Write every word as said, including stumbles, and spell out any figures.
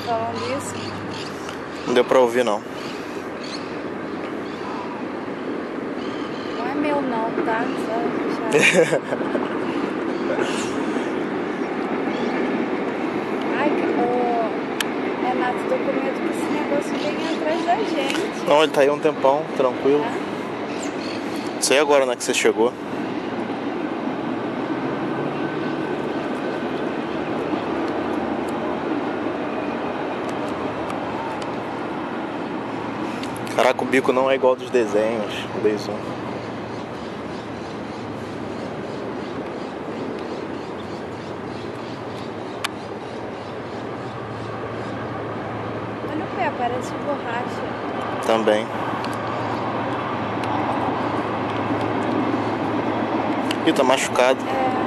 falando isso? Não deu pra ouvir, não. Não é meu não, tá? Só já... Ai, ô, Renato, tô com medo que esse negócio venha atrás da gente. Não, ele tá aí um tempão, tranquilo. É? Não sei agora, né, que você chegou. Caraca, o bico não é igual dos desenhos. Dei zoom. Olha o pé, parece borracha. Também. Ih, tá machucado. É.